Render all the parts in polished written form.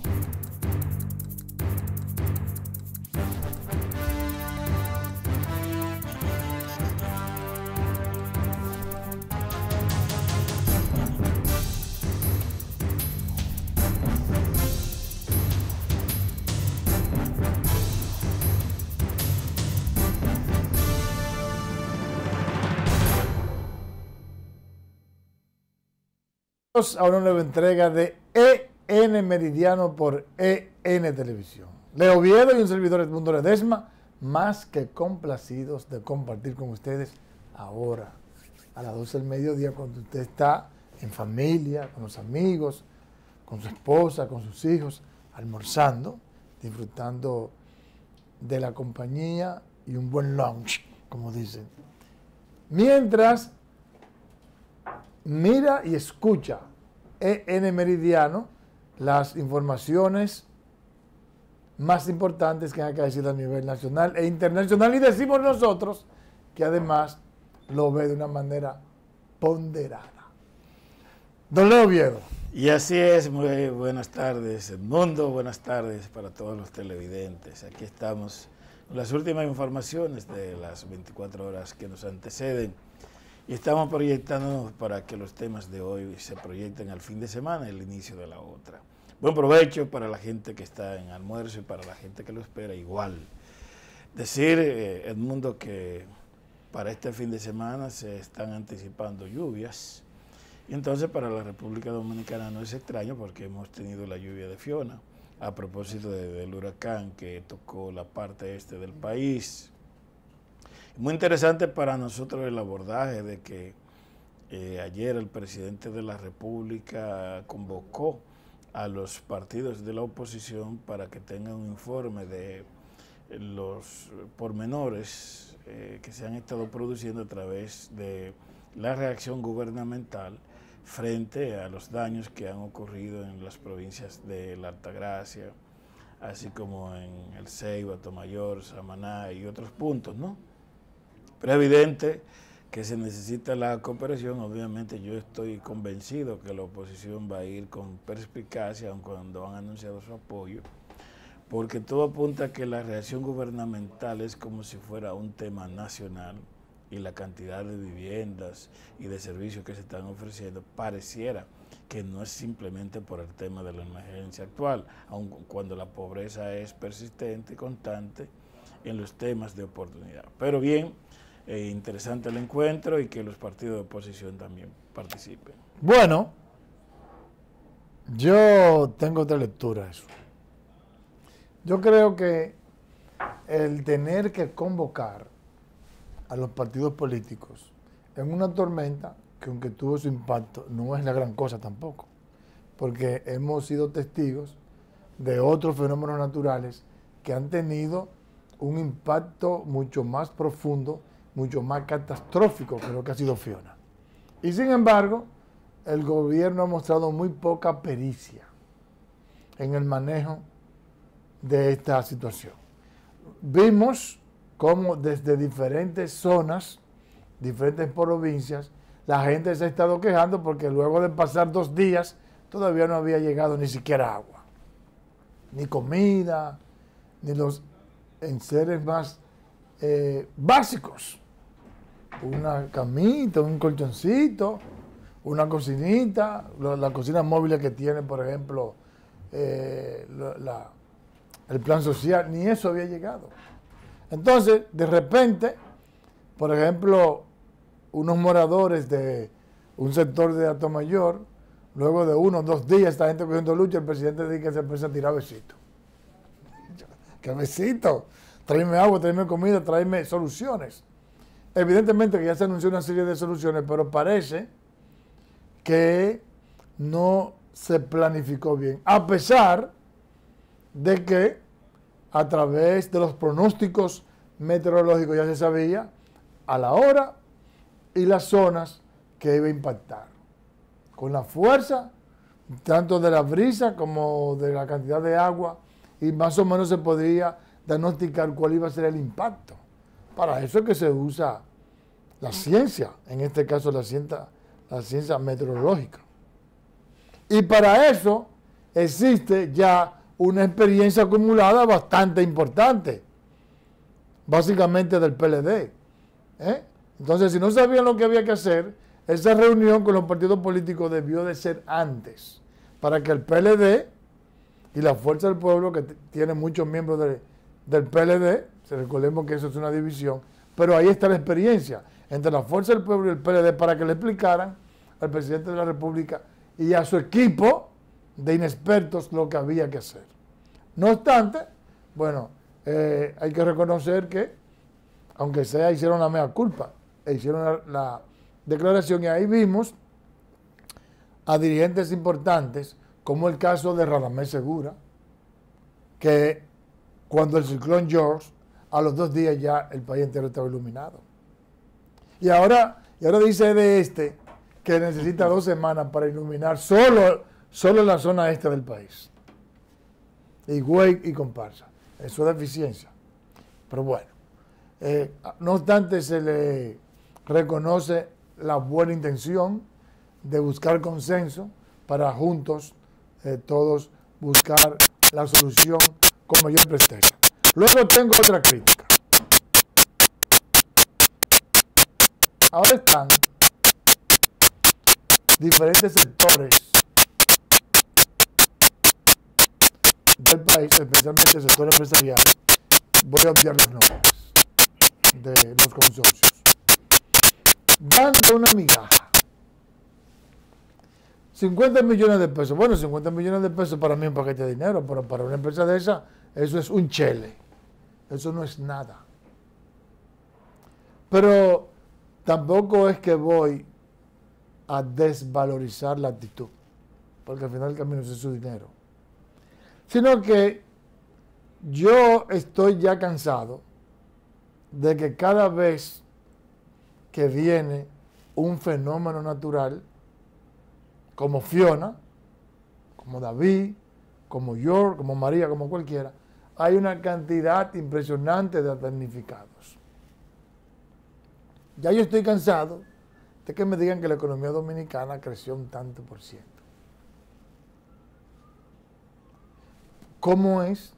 A una nueva entrega de EN Meridiano por EN Televisión. Leo Oviedo y un servidor Edmundo Ledesma, más que complacidos de compartir con ustedes ahora, a las 12 del mediodía, cuando usted está en familia, con los amigos, con su esposa, con sus hijos, almorzando, disfrutando de la compañía y un buen lunch, como dicen. Mientras mira y escucha EN Meridiano las informaciones más importantes que hay que decir a nivel nacional e internacional, y decimos nosotros que además lo ve de una manera ponderada. Don Leo Oviedo. Y así es, muy buenas tardes, Edmundo, buenas tardes para todos los televidentes. Aquí estamos con las últimas informaciones de las 24 horas que nos anteceden. Y estamos proyectándonos para que los temas de hoy se proyecten al fin de semana, el inicio de la otra. Buen provecho para la gente que está en almuerzo y para la gente que lo espera igual. Decir, Edmundo, que para este fin de semana se están anticipando lluvias. Y entonces para la República Dominicana no es extraño porque hemos tenido la lluvia de Fiona a propósito del huracán que tocó la parte este del país. Muy interesante para nosotros el abordaje de que ayer el presidente de la República convocó a los partidos de la oposición para que tengan un informe de los pormenores que se han estado produciendo a través de la reacción gubernamental frente a los daños que han ocurrido en las provincias de la Altagracia, así como en el Ceiba, Atomayor, Samaná y otros puntos, ¿no? Pero es evidente que se necesita la cooperación. Obviamente yo estoy convencido que la oposición va a ir con perspicacia, aun cuando han anunciado su apoyo, porque todo apunta a que la reacción gubernamental es como si fuera un tema nacional y la cantidad de viviendas y de servicios que se están ofreciendo pareciera que no es simplemente por el tema de la emergencia actual, aun cuando la pobreza es persistente y constante en los temas de oportunidad. Pero bien, interesante el encuentro y que los partidos de oposición también participen. Bueno, yo tengo otra lectura a eso. Yo creo que el tener que convocar a los partidos políticos en una tormenta, que aunque tuvo su impacto, no es la gran cosa tampoco, porque hemos sido testigos de otros fenómenos naturales que han tenido un impacto mucho más profundo, mucho más catastrófico que lo que ha sido Fiona. Y sin embargo, el gobierno ha mostrado muy poca pericia en el manejo de esta situación. Vimos cómo desde diferentes zonas, diferentes provincias, la gente se ha estado quejando porque luego de pasar 2 días todavía no había llegado ni siquiera agua, ni comida, ni los enseres más básicos. Una camita, un colchoncito, una cocinita, la cocina móvil que tiene, por ejemplo, el plan social, ni eso había llegado. Entonces, de repente, por ejemplo, unos moradores de un sector de Atomayor, luego de 1 o 2 días, esta gente cogiendo lucha, el presidente dice que se empieza a tirar besitos. ¿Qué besitos? Tráeme agua, tráeme comida, tráeme soluciones. Evidentemente que ya se anunció una serie de soluciones, pero parece que no se planificó bien, a pesar de que a través de los pronósticos meteorológicos ya se sabía a la hora y las zonas que iba a impactar, con la fuerza tanto de la brisa como de la cantidad de agua, y más o menos se podría diagnosticar cuál iba a ser el impacto. Para eso es que se usa la ciencia, en este caso la ciencia meteorológica. Y para eso existe ya una experiencia acumulada bastante importante, básicamente del PLD. Entonces, si no sabían lo que había que hacer, esa reunión con los partidos políticos debió de ser antes, para que el PLD y la Fuerza del Pueblo, que tiene muchos miembros del PLD, recordemos que eso es una división, pero ahí está la experiencia entre la Fuerza del Pueblo y el PLD para que le explicaran al presidente de la República y a su equipo de inexpertos lo que había que hacer. No obstante, bueno, hay que reconocer que, aunque sea, hicieron la mea culpa, hicieron la declaración, y ahí vimos a dirigentes importantes, como el caso de Radamés Segura, que cuando el ciclón George, a los 2 días ya el país entero estaba iluminado. Y ahora dice que necesita 2 semanas para iluminar solo la zona este del país. Higüey y comparsa. Eso es deficiencia. Pero bueno, no obstante, se le reconoce la buena intención de buscar consenso para juntos todos buscar la solución con mayor presteza. Luego tengo otra crítica. Ahora están diferentes sectores del país, especialmente el sector empresarial, voy a obviar los nombres de los consorcios, dando una migaja. 50 millones de pesos. Bueno, 50 millones de pesos para mí es un paquete de dinero, pero para una empresa de esa, eso es un chele. Eso no es nada. Pero tampoco es que voy a desvalorizar la actitud, porque al final del camino es su dinero. Sino que yo estoy ya cansado de que cada vez que viene un fenómeno natural, como Fiona, como David, como George, como María, como cualquiera, hay una cantidad impresionante de damnificados. Ya yo estoy cansado de que me digan que la economía dominicana creció un tanto por ciento. ¿Cómo es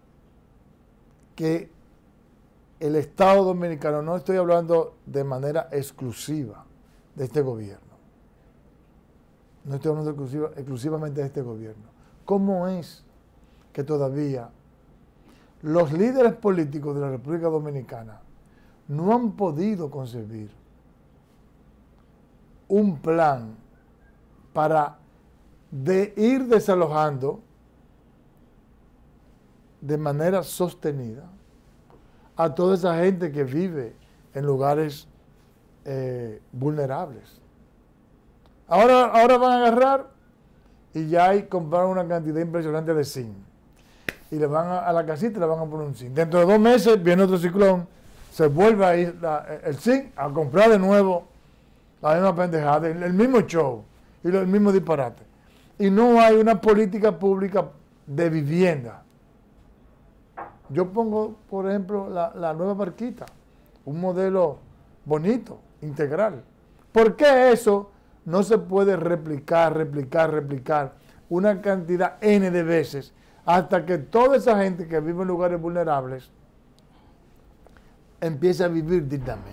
que el Estado dominicano, no estoy hablando de manera exclusiva de este gobierno, no estoy hablando exclusivamente de este gobierno, cómo es que todavía los líderes políticos de la República Dominicana no han podido concebir un plan para ir desalojando de manera sostenida a toda esa gente que vive en lugares vulnerables? Ahora van a agarrar y ya compraron una cantidad impresionante de zinc. Y le van a la casita y le van a poner un zinc. Dentro de 2 meses viene otro ciclón, se vuelve a ir el zinc a comprar de nuevo la misma pendejada, el mismo show y el mismo disparate. Y no hay una política pública de vivienda. Yo pongo, por ejemplo, la nueva Barquita, un modelo bonito, integral. ¿Por qué eso no se puede replicar una cantidad N de veces hasta que toda esa gente que vive en lugares vulnerables empiece a vivir dignamente?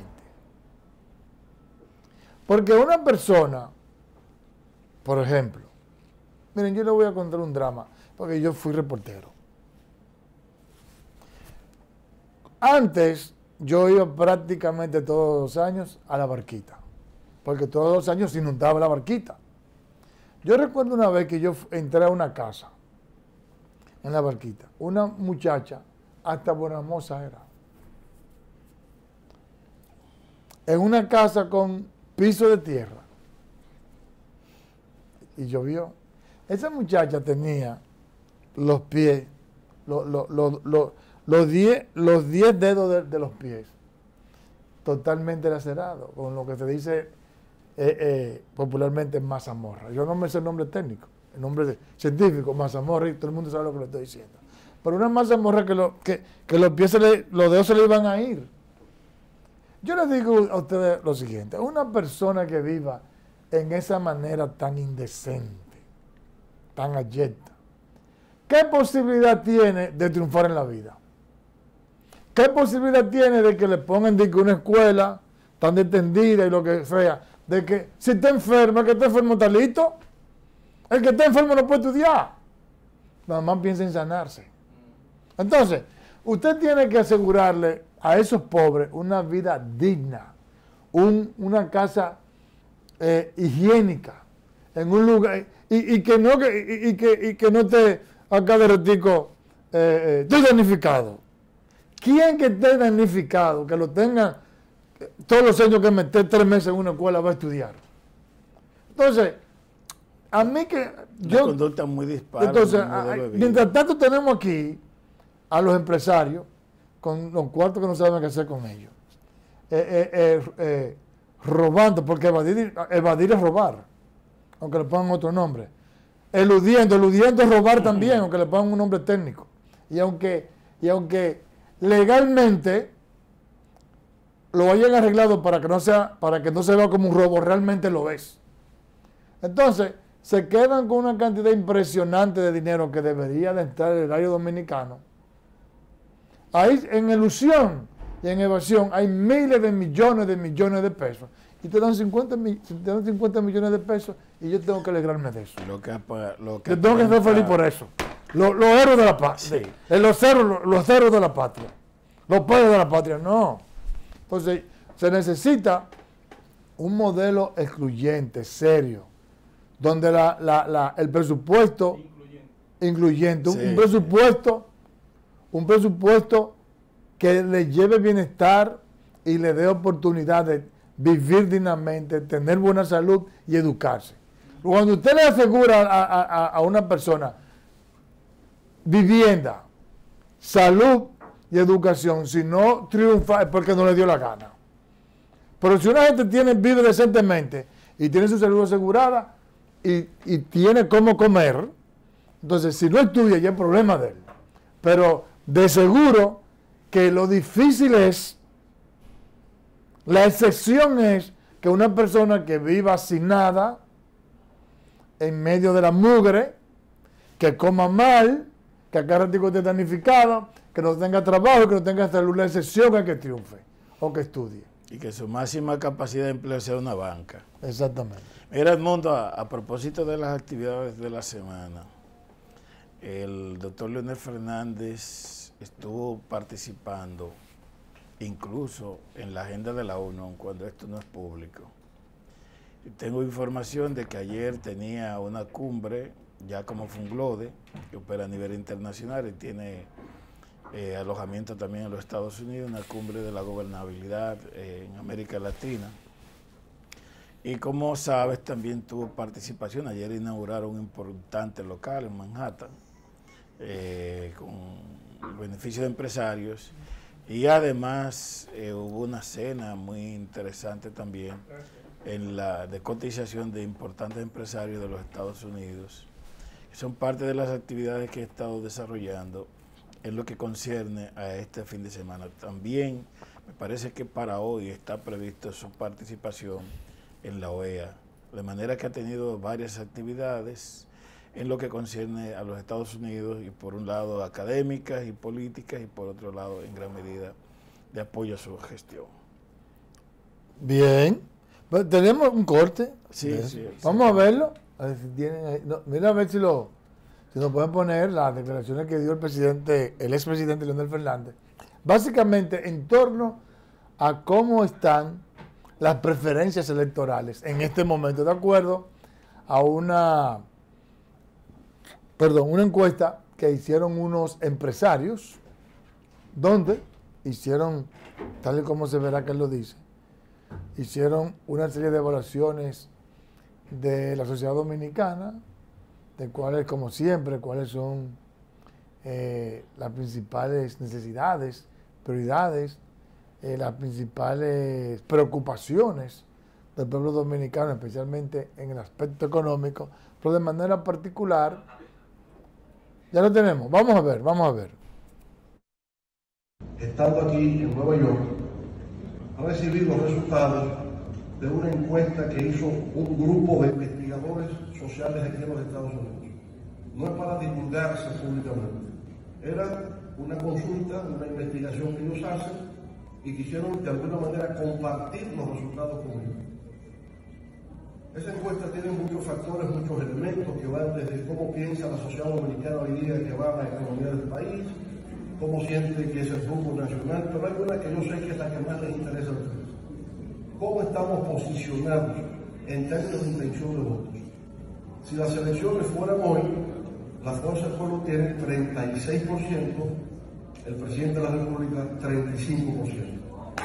Porque una persona, por ejemplo, miren, yo le voy a contar un drama, porque yo fui reportero. Antes yo iba prácticamente todos los años a la Barquita, porque todos los años se inundaba la Barquita. Yo recuerdo una vez que yo entré a una casa en la Barquita, una muchacha, hasta buena moza era, en una casa con piso de tierra, y llovió. Esa muchacha tenía los pies, los 10 dedos de los pies totalmente lacerados, con lo que se dice popularmente mazamorra. Yo no me sé el nombre técnico, el nombre científico, mazamorra, y todo el mundo sabe lo que le estoy diciendo. Pero una mazamorra que los pies, los dedos se le iban a ir. Yo les digo a ustedes lo siguiente: una persona que viva en esa manera tan indecente, tan abyecta, ¿qué posibilidad tiene de triunfar en la vida? ¿Qué posibilidad tiene de que le pongan de que una escuela tan extendida y lo que sea? De que si está enfermo, el que está enfermo está listo. El que está enfermo no puede estudiar. Nada más piensa en sanarse. Entonces, usted tiene que asegurarle a esos pobres una vida digna, una casa higiénica, en un lugar, y que no esté acá de ratico, estoy damnificado. ¿Quién que esté damnificado, que lo tenga todos los años que mete 3 meses en una escuela va a estudiar? Entonces, a mí que una conducta muy dispar. Entonces, mientras tanto tenemos aquí a los empresarios con los cuartos que no saben qué hacer con ellos, robando, porque evadir es robar, aunque le pongan otro nombre, eludiendo es robar también, aunque le pongan un nombre técnico, y aunque legalmente lo hayan arreglado para que no se vea como un robo, realmente lo es. Entonces se quedan con una cantidad impresionante de dinero que debería de estar en el erario dominicano. Ahí, en ilusión y en evasión, hay miles de millones de pesos. Y te dan 50 millones de pesos y yo tengo que alegrarme de eso. Yo tengo que ser feliz por eso. Los héroes de la patria. Sí. Los héroes de la patria. Los padres de la patria, no. Entonces, se necesita un modelo excluyente, serio, donde el presupuesto incluyente, sí. un presupuesto que le lleve bienestar y le dé oportunidad de vivir dignamente, tener buena salud y educarse. Cuando usted le asegura a una persona vivienda, salud y educación, si no triunfa es porque no le dio la gana. Pero si una gente vive decentemente y tiene su salud asegurada y tiene cómo comer, entonces si no estudia ya es problema de él. Pero de seguro que lo difícil es, la excepción es que una persona que viva sin nada, en medio de la mugre, que coma mal, que a cada ratito esté damnificado, que no tenga trabajo, que no tenga salud, la excepción es que triunfe o que estudie. Y que su máxima capacidad de empleo sea una banca. Exactamente. Mira, Edmundo, a propósito de las actividades de la semana, el doctor Leonel Fernández estuvo participando incluso en la agenda de la ONU, cuando esto no es público. Y tengo información de que ayer tenía una cumbre, ya como Funglode, que opera a nivel internacional y tiene alojamiento también en los Estados Unidos, una cumbre de la gobernabilidad en América Latina. Y como sabes, también tuvo participación. Ayer inauguraron un importante local en Manhattan, con el beneficio de empresarios. Y además hubo una cena muy interesante también de cotización de importantes empresarios de los Estados Unidos. Son parte de las actividades que he estado desarrollando en lo que concierne a este fin de semana. También me parece que para hoy está previsto su participación en la OEA, de manera que ha tenido varias actividades en lo que concierne a los Estados Unidos, y por un lado académicas y políticas, y por otro lado en gran medida de apoyo a su gestión. Bien, pues, tenemos un corte. Sí, sí. Vamos a verlo. A ver si tienen, no, mira a ver si nos pueden poner las declaraciones que dio el expresidente Leonel Fernández, básicamente en torno a cómo están las preferencias electorales en este momento, de acuerdo a una encuesta que hicieron unos empresarios, donde hicieron, tal y como se verá que él lo dice, hicieron una serie de evaluaciones de la sociedad dominicana, de cuáles, como siempre, cuáles son las principales necesidades, prioridades, las principales preocupaciones del pueblo dominicano, especialmente en el aspecto económico, pero de manera particular, ya lo tenemos, vamos a ver. Estando aquí en Nueva York, ha recibido los resultados de una encuesta que hizo un grupo de investigadores sociales aquí en los Estados Unidos. no es para divulgarse públicamente. Era una consulta, una investigación que ellos hacen y quisieron de alguna manera compartir los resultados con ellos. Esa encuesta tiene muchos factores, muchos elementos que van desde cómo piensa la sociedad dominicana hoy día que va a la economía del país, cómo siente que es el rumbo nacional, pero hay una que yo sé que es la que más les interesa a ustedes. ¿Cómo estamos posicionados en términos de intención de votos? Si las elecciones fueran hoy, la Fuerza del Pueblo tiene 36%, el presidente de la República 35%.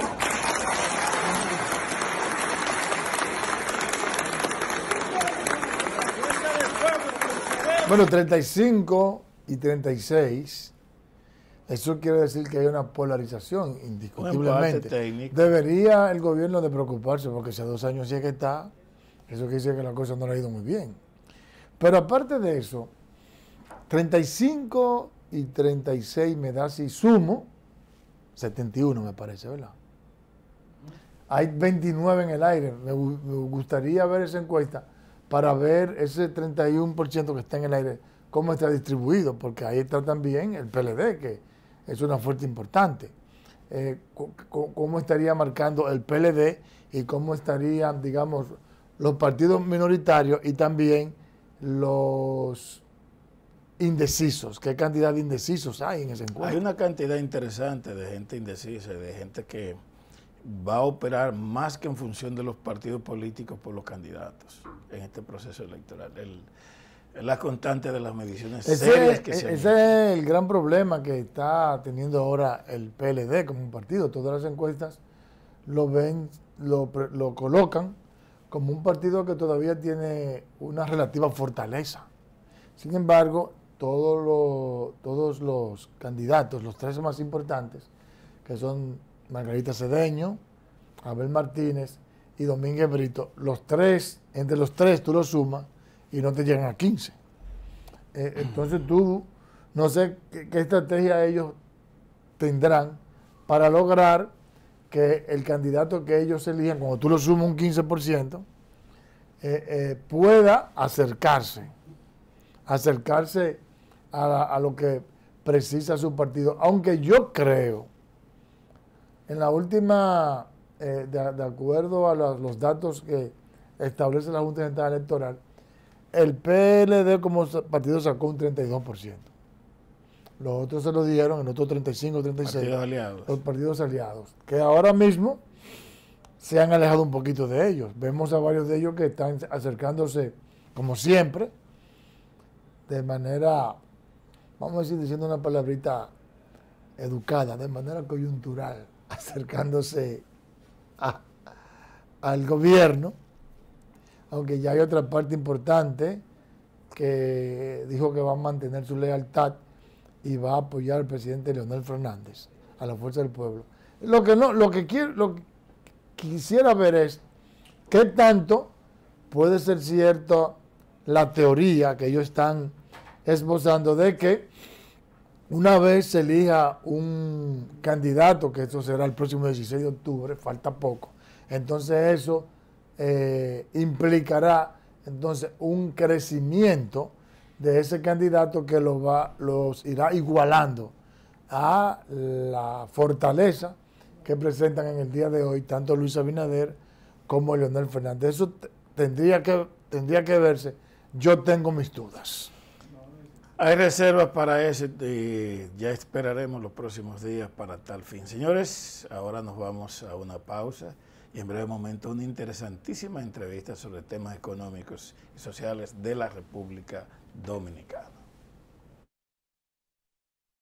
Bueno, 35 y 36, eso quiere decir que hay una polarización, indiscutiblemente. Debería el gobierno de preocuparse, porque si a 2 años sí que está, eso quiere decir que la cosa no le ha ido muy bien. Pero aparte de eso, 35 y 36 me da, si sumo, 71 me parece, ¿verdad? Hay 29 en el aire. Me gustaría ver esa encuesta para ver ese 31% que está en el aire, cómo está distribuido, porque ahí está también el PLD, que es una fuerza importante. Cómo estaría marcando el PLD y cómo estarían, digamos, los partidos minoritarios y también los indecisos. ¿Qué cantidad de indecisos hay en ese encuentro? Hay una cantidad interesante de gente indecisa, de gente que va a operar más que en función de los partidos políticos por los candidatos en este proceso electoral. La constante de las mediciones serias que se han hecho. Ese es el gran problema que está teniendo ahora el PLD como un partido. Todas las encuestas lo colocan como un partido que todavía tiene una relativa fortaleza. Sin embargo, todos los candidatos, los 3 más importantes, que son Margarita Cedeño, Abel Martínez y Domínguez Brito, entre los tres tú los sumas y no te llegan a 15. Entonces tú, no sé qué estrategia ellos tendrán para lograr que el candidato que ellos elijan, cuando tú lo sumas un 15%, pueda acercarse a lo que precisa su partido. Aunque yo creo, en la última, de acuerdo a los datos que establece la Junta Central Electoral, el PLD como partido sacó un 32%. Los otros se lo dieron, en otros 35, 36. Partidos aliados. Los partidos aliados, que ahora mismo se han alejado un poquito de ellos. Vemos a varios de ellos que están acercándose, como siempre, de manera, vamos a decir, diciendo una palabrita educada, de manera coyuntural, acercándose al gobierno, aunque ya hay otra parte importante que dijo que va a mantener su lealtad y va a apoyar al presidente Leonel Fernández, a la Fuerza del Pueblo. Lo que quisiera ver es qué tanto puede ser cierto la teoría que ellos están esbozando de que una vez se elija un candidato, que eso será el próximo 16 de octubre, falta poco, entonces eso implicará entonces un crecimiento de ese candidato que los irá igualando a la fortaleza que presentan en el día de hoy tanto Luis Abinader como Leonel Fernández. Eso tendría que verse. Yo tengo mis dudas. Hay reservas para eso y ya esperaremos los próximos días para tal fin. Señores, ahora nos vamos a una pausa y en breve momento una interesantísima entrevista sobre temas económicos y sociales de la República Dominicana.